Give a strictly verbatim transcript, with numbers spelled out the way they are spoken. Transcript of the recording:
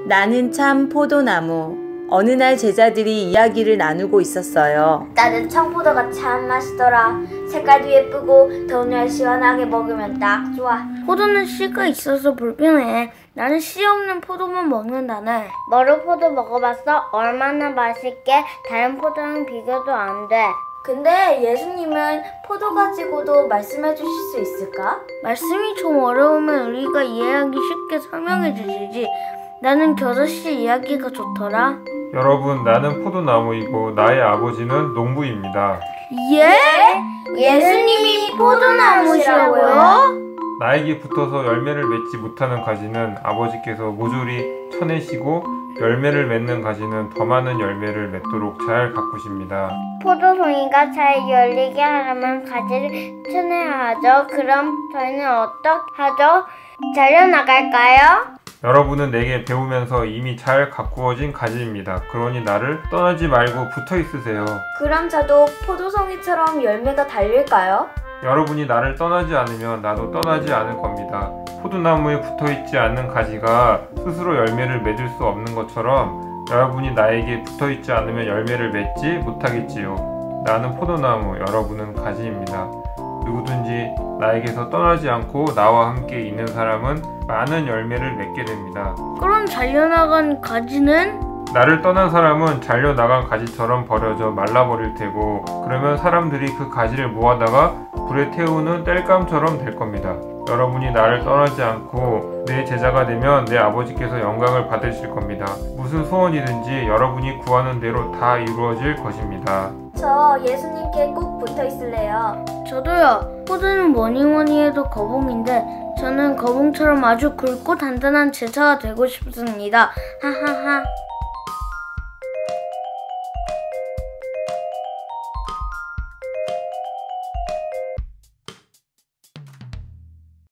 나는 참 포도나무. 어느 날 제자들이 이야기를 나누고 있었어요. 나는 청포도가 참 맛있더라. 색깔도 예쁘고 더운 날 시원하게 먹으면 딱 좋아. 포도는 씨가 있어서 불편해. 나는 씨 없는 포도만 먹는다네. 머루포도 먹어봤어? 얼마나 맛있게. 다른 포도랑 비교도 안 돼. 근데 예수님은 포도 가지고도 말씀해 주실 수 있을까? 말씀이 좀 어려우면 우리가 이해하기 쉽게 설명해 주시지. 나는 겨자씨 이야기가 좋더라. 여러분, 나는 포도나무이고 나의 아버지는 농부입니다. 예? 예수님이 포도나무시라고요? 나에게 붙어서 열매를 맺지 못하는 가지는 아버지께서 모조리 쳐내시고 열매를 맺는 가지는 더 많은 열매를 맺도록 잘 가꾸십니다. 포도송이가 잘 열리게 하려면 가지를 쳐내야 하죠. 그럼 저희는 어떻게 하죠? 잘려나갈까요? 여러분은 내게 배우면서 이미 잘 가꾸어진 가지입니다. 그러니 나를 떠나지 말고 붙어 있으세요. 그럼 저도 포도송이처럼 열매가 달릴까요? 여러분이 나를 떠나지 않으면 나도 떠나지 않을 겁니다. 포도나무에 붙어있지 않는 가지가 스스로 열매를 맺을 수 없는 것처럼 여러분이 나에게 붙어있지 않으면 열매를 맺지 못하겠지요. 나는 포도나무, 여러분은 가지입니다. 누구든지 나에게서 떠나지 않고 나와 함께 있는 사람은 많은 열매를 맺게 됩니다. 그럼 잘려나간 가지는? 나를 떠난 사람은 잘려나간 가지처럼 버려져 말라버릴 테고, 그러면 사람들이 그 가지를 모아다가 불에 태우는 땔감처럼 될 겁니다. 여러분이 나를 떠나지 않고 내 제자가 되면 내 아버지께서 영광을 받으실 겁니다. 무슨 소원이든지 여러분이 구하는 대로 다 이루어질 것입니다. 저 예수님께 꼭 붙어 있을래요. 저도요. 포도는 뭐니 뭐니 해도 거봉인데 저는 거봉처럼 아주 굵고 단단한 제자가 되고 싶습니다. 하하하.